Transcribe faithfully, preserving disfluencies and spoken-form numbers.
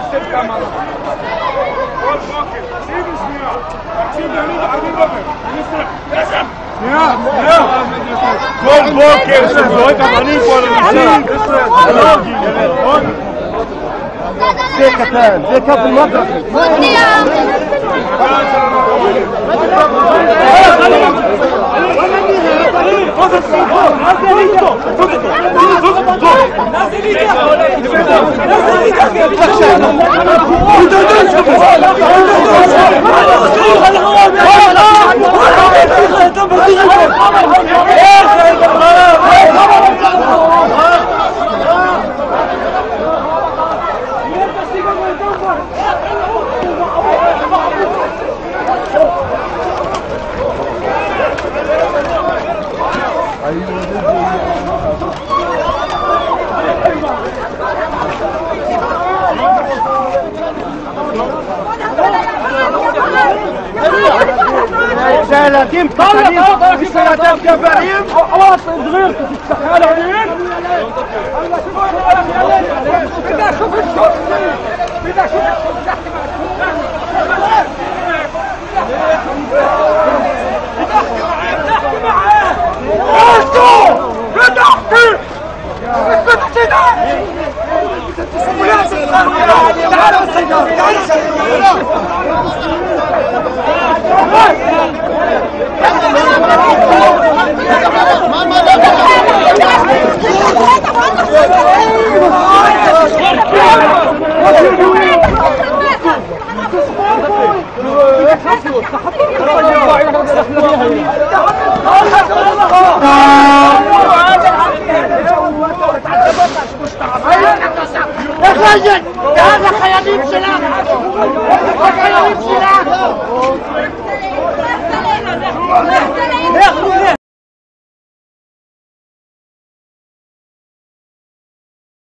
כל בוקר שזורק אבנים פה על המסעד. זה קטן, זה כפל מטר. ثلاثين قتالين في سنتين كبارين خلاص صغير تستحال عليهم بدي اشوف الشوط بدي اشوف الشوط تحت تحت معاه احكوا بدي احكي بدي تعالوا السيارة يا خالد هذا خياليب سلاح خياليب سلاح